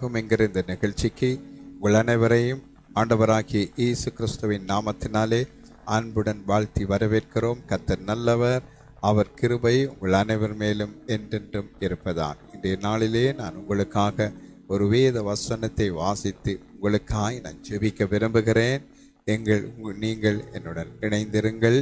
உலகம் என்கிற இந்த நிகழ்ச்சிக்கு உங்கள் அனைவரையும் ஆண்டவராகிய இயேசு கிறிஸ்துவின் நாமத்தினாலே அன்புடன் வாழ்த்தி வரவேற்கிறோம். கர்த்தர் நல்லவர், அவர் கிருபை உங்கள் அனைவர் மேலும் என்றென்றும் இருப்பதாக. இன்றைய நாளிலே நான் உங்களுக்காக ஒரு வேத வசனத்தை வாசித்து உங்களுக்காய் நான் ஜெபிக்க விரும்புகிறேன். நீங்கள் என்னுடன் இணைந்திருங்கள்.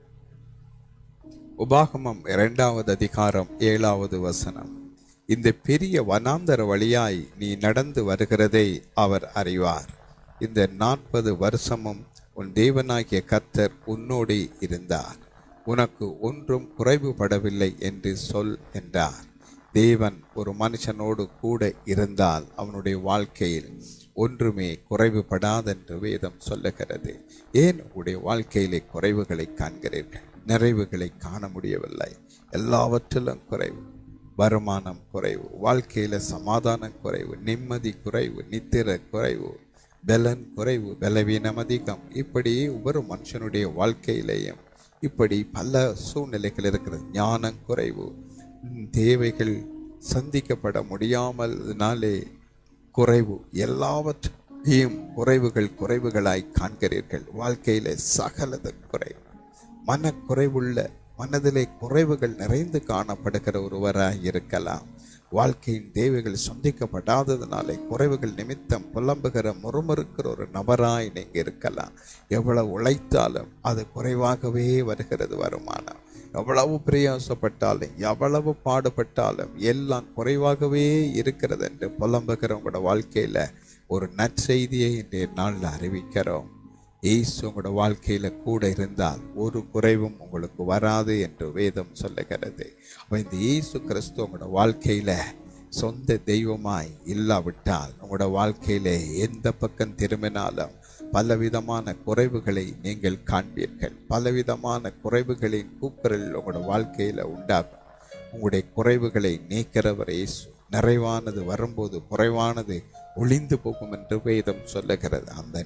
உபாகமம் 2வது அதிகாரம் 7வது வசனம். இந்த பெரிய வனாந்தர வழியாய் நீ நடந்து வருகிறதை அவர் அறிவார். இந்த 40 வருஷமும் உன் தேவனாகிய கர்த்தர் உன்னோடு இருந்தார், உனக்கு ஒன்றும் குறைவுபடவில்லை என்று சொல் என்றார். தேவன் ஒரு மனுஷனோடு கூட இருந்தால் அவனுடைய வாழ்க்கையில் ஒன்றுமே குறைவுபடாதென்று வேதம் சொல்லுகிறது. ஏன் உங்களுடைய வாழ்க்கையிலே குறைவுகளை காண்கிறீர்கள்? நிறைவுகளை காண முடியவில்லை. எல்லாவற்றிலும் குறைவு. வருமானம் குறைவு, வாழ்க்கையில சமாதானம் குறைவு, நிம்மதி குறைவு, நித்திர குறைவு, பலன் குறைவு, பலவீனம் அதிகம். இப்படி ஒவ்வொரு மனுஷனுடைய வாழ்க்கையிலேயும் இப்படி பல சூழ்நிலைகள் இருக்கிறது. ஞானம் குறைவு, தேவைகள் சந்திக்கப்பட முடியாமல்னாலே குறைவு. எல்லாவற்றையும் குறைவுகளாய் காண்கிறீர்கள். வாழ்க்கையில சகலத குறைவு, மனக்குறைவுள்ள, மனதிலே குறைவுகள் நிறைந்து காணப்படுகிற ஒருவராய் இருக்கலாம். வாழ்க்கையின் தேவைகள் சந்திக்கப்படாததுனாலே குறைவுகள் நிமித்தம் புலம்புகிற முறுமுறுக்கிற ஒரு நபராய் நீங்க இருக்கலாம். எவ்வளவு உழைத்தாலும் அது குறைவாகவே வருகிறது. வருமானம் எவ்வளவு பிரயாசப்பட்டாலும் எவ்வளவு பாடுபட்டாலும் எல்லாம் குறைவாகவே இருக்கிறது என்று புலம்புகிற உங்களோட வாழ்க்கையில ஒரு நற்செய்தியை இன்றைய நாளில் அறிவிக்கிறோம். இயேசு உங்களோட வாழ்க்கையில கூட இருந்தால் ஒரு குறைவும் உங்களுக்கு வராது என்று வேதம் சொல்லுகிறது. அப்ப இந்த இயேசு கிறிஸ்து உங்களோட வாழ்க்கையில சொந்த தெய்வமாய் இல்லாவிட்டால் உங்களோட வாழ்க்கையில எந்த பக்கம் திரும்பினாலும் பலவிதமான குறைவுகளை நீங்கள் காண்பீர்கள். பலவிதமான குறைவுகளின் கூக்குரல் உங்களோட வாழ்க்கையில உண்டாகும். உங்களுடைய குறைவுகளை நீக்கிறவர் இயேசு. நிறைவானது வரும்போது குறைவானது ஒளிந்து போகும் என்று வேதம் சொல்லுகிறது. அந்த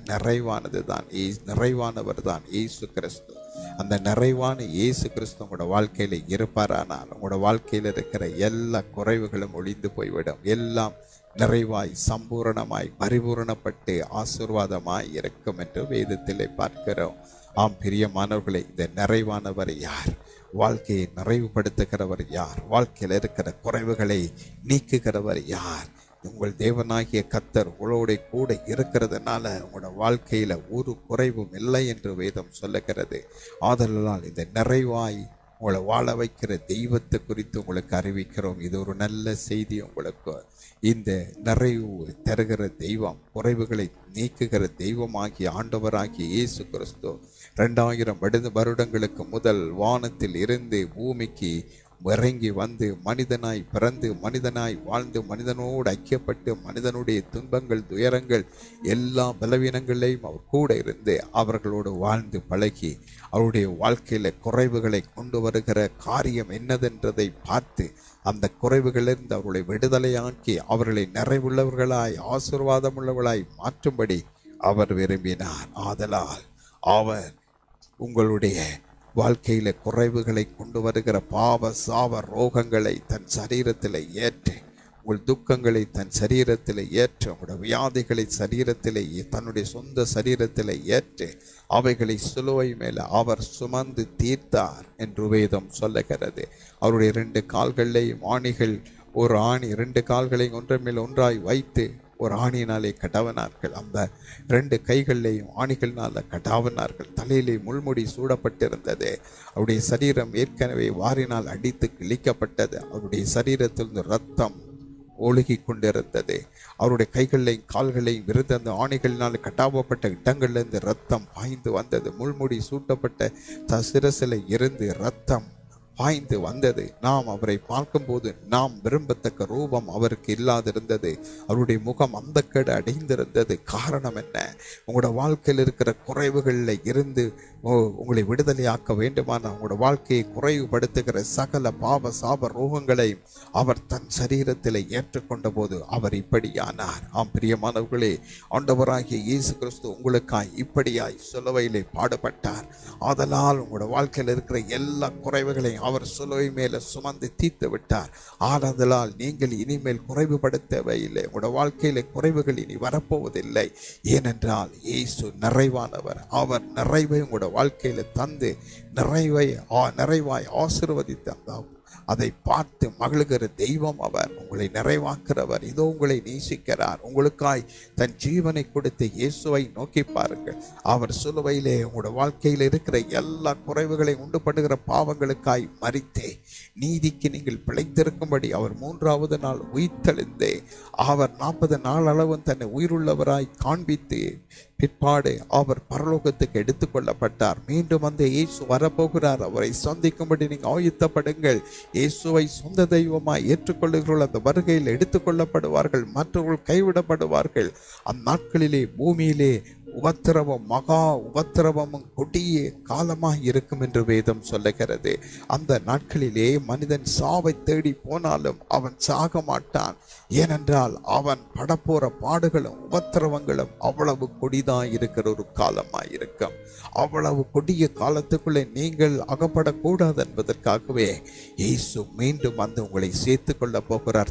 நிறைவானவர் தான் இயேசு கிறிஸ்து. அந்த நிறைவான இயேசு கிறிஸ்து உங்களோட வாழ்க்கையில இருப்பாரானால் உங்களோட வாழ்க்கையில் இருக்கிற எல்லா குறைவுகளும் ஒளிந்து போய்விடும். எல்லாம் நிறைவாய் சம்பூரணமாய் பரிபூரணப்பட்டு ஆசீர்வாதமாய் இருக்கும் என்று வேதத்திலே பார்க்கிறோம். ஆம் பிரியமானவர்களே, இந்த நிறைவானவர் யார்? வாழ்க்கையை நிறைவுபடுத்துகிறவர் யார்? வாழ்க்கையில் இருக்கிற குறைவுகளை நீக்குகிறவர் யார்? உங்கள் தேவனாகிய கர்த்தர் உங்களோட கூட இருக்கிறதுனால உங்களோட வாழ்க்கையில ஒரு குறைவும் இல்லை என்று வேதம் சொல்லுகிறது. ஆதலால் இந்த நிறைவாய் உங்களை வாழ வைக்கிற தெய்வத்தை குறித்து உங்களுக்கு அறிவிக்கிறோம். இது ஒரு நல்ல செய்தி உங்களுக்கு. இந்த நிறைவு தருகிற தெய்வம், குறைவுகளை நீக்குகிற தெய்வமாகிய ஆண்டவராகிய இயேசு கிறிஸ்து 2000 வருடங்களுக்கு முதல் வானத்தில் இருந்து பூமிக்கு இறங்கி வந்து மனிதனாய் பிறந்து மனிதனாய் வாழ்ந்து மனிதனோடு ஐக்கியப்பட்டு மனிதனுடைய துன்பங்கள் துயரங்கள் எல்லா பலவீனங்களையும் அவர் கூட இருந்து அவர்களோடு வாழ்ந்து பழகி அவருடைய வாழ்க்கையில குறைவுகளை கொண்டு வருகிற காரியம் என்னதென்றதை பார்த்து அந்த குறைவுகளிலிருந்து அவர்களை விடுதலையாக்கி அவர்களை நிறைவுள்ளவர்களாய் ஆசீர்வாதமுள்ளவர்களாய் மாற்றும்படி அவர் விரும்பினார். ஆதலால் அவர் உங்களுடைய வாழ்க்கையில குறைவுகளை கொண்டு வருகிற பாவ சாப ரோகங்களை தன் சரீரத்தில் ஏற்று, உங்கள் துக்கங்களை தன் சரீரத்தில் ஏற்று, உங்களுடைய வியாதிகளை சரீரத்தில் தன்னுடைய சொந்த சரீரத்தில் ஏற்று அவைகளை சிலுவை மேல அவர் சுமந்து தீர்த்தார் என்று வேதம் சொல்லுகிறது. அவருடைய 2 கால்களையும் ஆணிகள், ஒரு ஆணி 2 கால்களையும் ஒன்றன் மேல் ஒன்றாய் வைத்து ஒரு ஆணியினாலே கடாவினார்கள். அந்த 2 கைகளையும் ஆணிகளினால கடாவினார்கள். தலையிலே முள்முடி சூடப்பட்டிருந்தது. அவருடைய சரீரம் ஏற்கனவே வாரினால் அடித்து கிழிக்கப்பட்டது. அவருடைய சரீரத்திலிருந்து ரத்தம் ஒழுகி கொண்டிருந்தது. அவருடைய கைகளையும் கால்களையும் இருந்த அந்த ஆணிகளினால் கட்டாவப்பட்ட இடங்களிலிருந்து ரத்தம் பாய்ந்து வந்தது. முள்முடி சூட்டப்பட்ட சிரசில இருந்து ரத்தம் பாய்ந்து வந்தது. நாம் அவரை பார்க்கும்போது நாம் விரும்பத்தக்க ரூபம் அவருக்கு இல்லாதிருந்தது. அவருடைய முகம் அந்தக்கேடு அடைந்திருந்தது. காரணம் என்ன? உங்களோட வாழ்க்கையில் இருக்கிற குறைவுகளில் இருந்து உங்களை விடுதலையாக்க வேண்டுமான உங்களோட வாழ்க்கையை குறைவுபடுத்துகிற சகல பாவ சாப ரோகங்களை அவர் தன் சரீரத்தில் ஏற்றுக்கொண்ட போது அவர் இப்படியானார். ஆம் பிரியமானவர்களே, ஆண்டவராகிய இயேசு கிறிஸ்து உங்களுக்காய் இப்படியாய் சிலுவையிலே பாடுபட்டார். ஆதலால் உங்களோட வாழ்க்கையில் இருக்கிற எல்லா குறைவுகளையும் அவர் சிலுவை மேல சுமந்து தீர்த்து விட்டார். ஆனதலால் நீங்கள் இனிமேல் குறைவுபடுத்த தேவையில்லை. உங்களோட வாழ்க்கையில குறைவுகள் இனி வரப்போவதில்லை. ஏனென்றால் இயேசு நிறைவானவர். அவர் நிறைவை உங்களோட வாழ்க்கையில தந்து நிறைவாய் ஆசீர்வதித்தார். அதை பார்த்து மகிழ்கிற தெய்வம் அவர். உங்களை நிறைவாக்குறவர். இதோ உங்களை நேசிக்கிறார். உங்களுக்காய் தன் ஜீவனை கொடுத்து இயேசுவை நோக்கி பாருங்கள். அவர் சிலுவையிலே உங்களோட வாழ்க்கையில் இருக்கிற எல்லா குறைவுகளை உண்டு பண்ணுகிற பாவங்களுக்காய் மரித்தே நீதிக்கு நீங்கள் பிழைத்திருக்கும்படி அவர் 3வது நாள் உயிர்த்தெழுந்தே அவர் 40 நாள் அளவும் தன்னை உயிருள்ளவராய் காண்பித்து பிற்பாடு அவர் பரலோகத்துக்கு எடுத்துக்கொள்ளப்பட்டார். மீண்டும் அந்த இயேசு வரப்போகிறார். அவரை சந்திக்கும்படி நீங்கள் ஆயத்தப்படுங்கள். இயேசுவை சொந்த தெய்வமாய் ஏற்றுக்கொள்ளுகிறவர்கள் அந்த வருகையில் எடுத்துக்கொள்ளப்படுவார்கள். மற்றவர்கள் கைவிடப்படுவார்கள். அந்நாட்களிலே பூமியிலே உபத்திரவம், மகா உபத்திரவமும் கொடிய காலமாக இருக்கும் என்று வேதம் சொல்லுகிறது. அந்த நாட்களிலே மனிதன் சாவை தேடி போனாலும் அவன் சாக மாட்டான். ஏனென்றால் அவன் படப்போற பாடுகளும் உபத்திரவங்களும் அவ்வளவு கொடிதான் இருக்கிற ஒரு காலமாய் இருக்கும். அவ்வளவு கொடிய காலத்துக்குள்ளே நீங்கள் அகப்படக்கூடாது என்பதற்காகவே இயேசு மீண்டும் வந்து உங்களை சேர்த்து கொள்ள போகிறார்.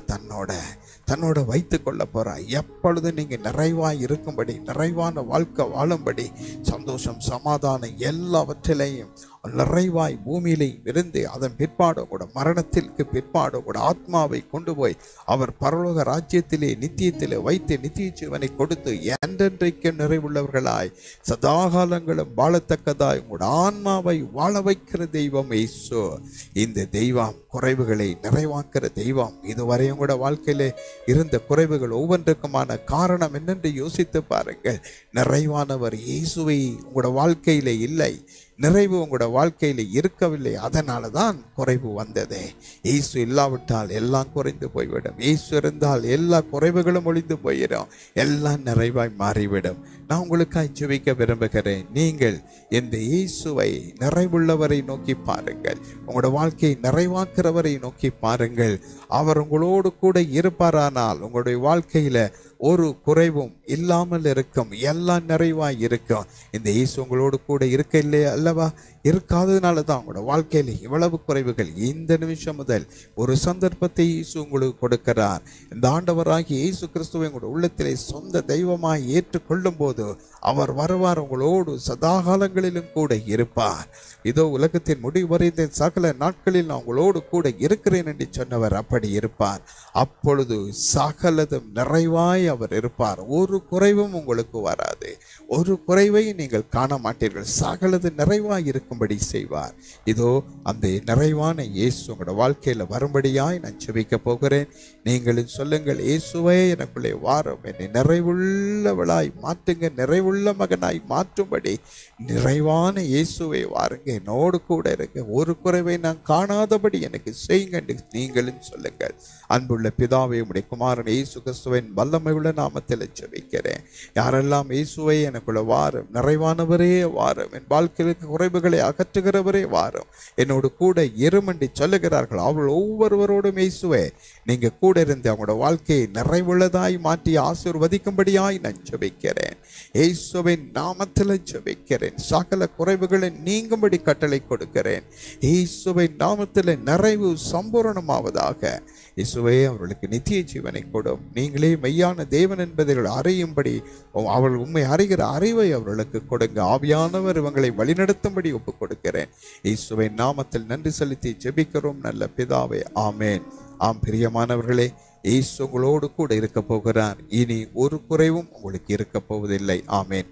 தன்னோட வைத்து கொள்ள போறார். எப்பொழுது நீங்க நிறைவாய் இருக்கும்படி, நிறைவான வாழ்க்கை வாழும்படி, சந்தோஷம் சமாதானம் எல்லாவற்றிலையும் நிறைவாய் பூமியிலே இருந்து அதன் பிற்பாடு கூட மரணத்திற்கு பிற்பாடு கூட ஆத்மாவை கொண்டு போய் அவர் பரலோக ராஜ்யத்திலே நித்தியத்திலே வைத்து நித்திய ஜீவனை கொடுத்து என்றென்றைக்கு நிறைவுள்ளவர்களாய் சதாகாலங்களும் வாழத்தக்கதாய் உங்களோட ஆன்மாவை வாழ வைக்கிற தெய்வம் இயேசு. இந்த தெய்வம் குறைவுகளை நிறைவாக்குற தெய்வம். இதுவரை உங்களோட வாழ்க்கையிலே இருந்த குறைவுகள் ஒவ்வொன்றுக்குமான காரணம் என்னென்று யோசித்து பாருங்கள். நிறைவானவர் இயேசுவை உங்களோட வாழ்க்கையிலே இல்லை. நிறைவு உங்களோட வாழ்க்கையில இருக்கவில்லை. அதனால தான் குறைவு வந்தது. இயேசு இல்லாவிட்டால் எல்லாம் குறைந்து போய்விடும். இயேசு இருந்தால் எல்லா குறைவுகளும் ஒழிந்து போயிடும். எல்லாம் நிறைவாய் மாறிவிடும். நான் உங்களுக்காக ஜெபிக்க விரும்புகிறேன். நீங்கள் இந்த இயேசுவை நிறைவுள்ளவரை நோக்கி பாருங்கள். உங்களோட வாழ்க்கையை நிறைவாக்குறவரை நோக்கி பாருங்கள். அவர் உங்களோடு கூட இருப்பாரானால் உங்களுடைய வாழ்க்கையில ஒரு குறைவும் இல்லாமல் இருக்கும். எல்லாம் நிறைவாய் இருக்கும். இந்த இயேசு உங்களோடு கூட இருக்க இல்லையா அல்லவா? இருக்காததுனால தான் உங்களோட வாழ்க்கையில இவ்வளவு குறைவுகள். இந்த நிமிஷம் முதல் ஒரு சந்தர்ப்பத்தை இயேசு உங்களுக்கு கொடுக்கிறார். இந்த ஆண்டவராகி இயேசு கிறிஸ்துவை உங்களோட உள்ளத்திலே சொந்த தெய்வமாய் ஏற்றுக்கொள்ளும் போது அவர் வருவார். உங்களோடு சதாகாலங்களிலும் கூட இருப்பார். இதோ உலகத்தின் முடிவு வரைந்த சகல நாட்களில் நான் உங்களோடு கூட இருக்கிறேன் என்று சொன்னவர் அப்படி இருப்பார். அப்பொழுது சகலதும் நிறைவாய் அவர் இருப்பார். ஒரு குறைவும் உங்களுக்கு வராது. ஒரு குறைவை நீங்கள் காண மாட்டீர்கள். சகலது நிறைவாய் இருக்கும்படி செய்வார். இதோ அந்த நிறைவான இயேசு உங்களோட வாழ்க்கையில வரும்படியாய் நான் ஜெபிக்க போகிறேன். நீங்களும் சொல்லுங்கள், இயேசுவே எனக்குள்ளே வாரும், என்னை நிறைவுள்ளவளாய் மாற்றுங்க, நிறைவுள்ள மகனாய் மாற்றும்படி நிறைவான இயேசுவை வாருங்க, என்னோடு கூட இருங்க, ஒரு குறைவை நான் காணாதபடி எனக்கு செய்யுங்க என்று நீங்களும் சொல்லுங்கள். அன்புள்ள பிதாவே, உம்முடைய குமாரன் இயேசு கிறிஸ்துவின் வல்லமை உள்ள நாமத்தில் ஜெபிக்கிறேன். யாரெல்லாம் இயேசுவை எனக்குள்ள வாரும், நிறைவானவரே வாரும், என் வாழ்க்கையிற்கு குறைவுகளை அகற்றுகிறவரே வாரும், என்னோடு கூட இருமண்டி சொல்லுகிறார்கள், அவள் ஒவ்வொருவரோடும் இயேசுவே நீங்க கூட இருந்து அவங்களோட வாழ்க்கையை நிறைவுள்ளதாய் மாற்றி ஆசீர்வதிக்கும்படியாய் நான் ஜெபிக்கிறேன். இயேசுவின் நாமத்தில் ஜெபிக்கிறேன். சகல குறைவுகளை நீங்கும்படி கட்டளை கொடுக்கிறேன். இயேசுவின் நாமத்தில் நிறைவு சம்பூரணமாவதாக. இயேசுவே அவர்களுக்கு நித்திய ஜீவனை கொடும். நீங்களே மெய்யான தேவன் என்பதை அறியும்படி அவள் உண்மை அறிகிற அறிவை அவர்களுக்கு கொடுங்க. ஆவியானவர் இவங்களை வழிநடத்தும்படி ஒப்புக் கொடுக்கிறேன். இயேசுவின் நாமத்தில் நன்றி செலுத்தி ஜெபிக்கிறோம் நல்ல பிதாவே, ஆமேன். ஆம் பிரியமானவர்களே, இயேசு உங்களோடு கூட இருக்க போகிறார். இனி ஒரு குறைவும் உங்களுக்கு இருக்க போவதில்லை. ஆமேன்.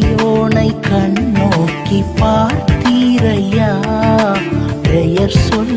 எளியோனை கண்ணோக்கி பார்த்தீரையா, பெயர் சொல்